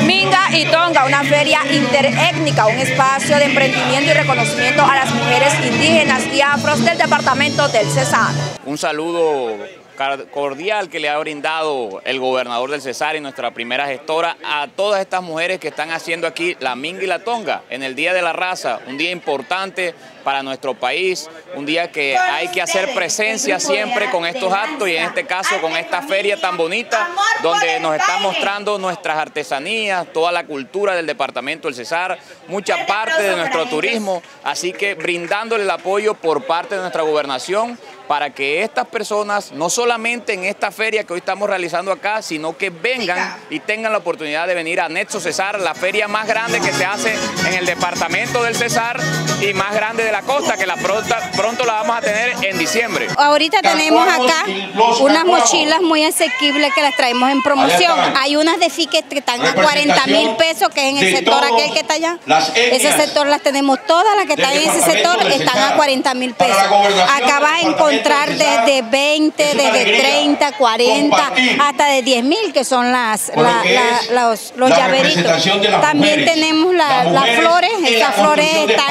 Minga y Tonga, una feria interétnica, un espacio de emprendimiento y reconocimiento a las mujeres indígenas y afros del departamento del Cesar. Un saludo cordial que le ha brindado el gobernador del Cesar y nuestra primera gestora a todas estas mujeres que están haciendo aquí la Minga y la Tonga en el Día de la Raza, un día importante para nuestro país, un día que hay que hacer presencia siempre con estos actos y en este caso con esta feria tan bonita donde nos están mostrando nuestras artesanías, toda la cultura del departamento del Cesar, mucha parte de nuestro turismo, así que brindándole el apoyo por parte de nuestra gobernación para que estas personas, no solamente en esta feria que hoy estamos realizando acá, sino que vengan y tengan la oportunidad de venir a Nexo Cesar, la feria más grande que se hace en el departamento del Cesar y más grande de la costa, que pronto la vamos a tener en diciembre. Ahorita tenemos acá unas mochilas muy asequibles que las traemos en promoción. Hay unas de Fique que están a 40.000 pesos, que es en el sector aquel que está allá. Ese sector las tenemos todas, las que están en ese sector están a 40.000 pesos. Acá vas a encontrar desde 20, desde 30, 40, hasta de 10.000, que son los llaveritos. También tenemos las flores, estas flores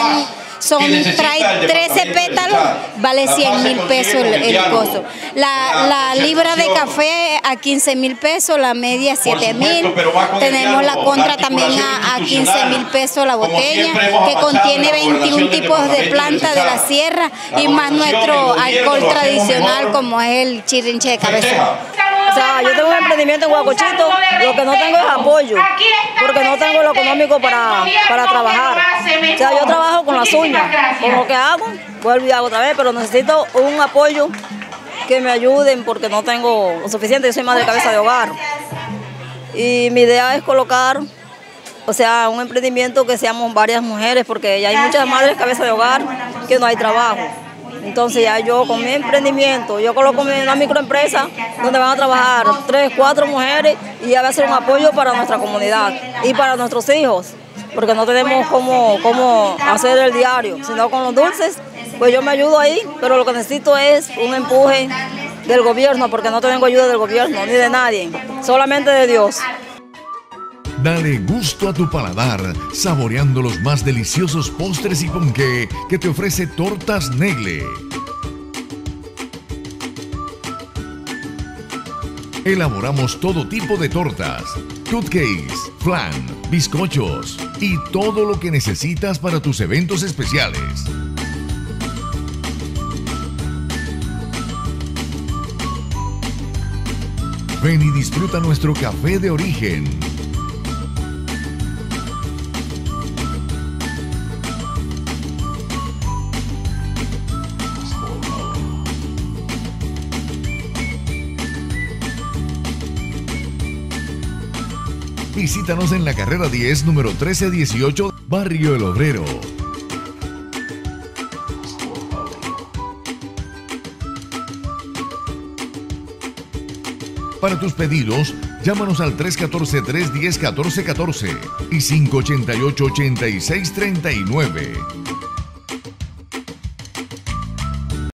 trae 13 pétalos, vale 100.000 pesos el costo. La libra de café a 15.000 pesos, la media 7.000. Tenemos la contra también a 15.000 pesos la botella, que contiene 21 tipos de plantas de la sierra y más nuestro alcohol tradicional como es el chirinche de cabeza. O sea, yo tengo un emprendimiento en Huacochito, lo que no tengo es apoyo, porque no tengo lo económico para trabajar. O sea, yo trabajo con las uñas, con lo que hago, vuelvo y hago otra vez, pero necesito un apoyo que me ayuden porque no tengo lo suficiente, yo soy madre de cabeza de hogar. Y mi idea es colocar, o sea, un emprendimiento que seamos varias mujeres, porque ya hay muchas madres de cabeza de hogar que no hay trabajo. Entonces ya yo con mi emprendimiento, yo coloco una microempresa donde van a trabajar 3, 4 mujeres y ya va a ser un apoyo para nuestra comunidad y para nuestros hijos, porque no tenemos cómo hacer el diario, sino con los dulces, pues yo me ayudo ahí, pero lo que necesito es un empuje del gobierno, porque no tengo ayuda del gobierno ni de nadie, solamente de Dios. Dale gusto a tu paladar, saboreando los más deliciosos postres y ponqué que te ofrece Tortas Negle. Elaboramos todo tipo de tortas, cupcakes, flan, bizcochos y todo lo que necesitas para tus eventos especiales. Ven y disfruta nuestro café de origen. Visítanos en la carrera 10, número 1318, Barrio El Obrero. Para tus pedidos, llámanos al 314-310-1414 y 588-8639.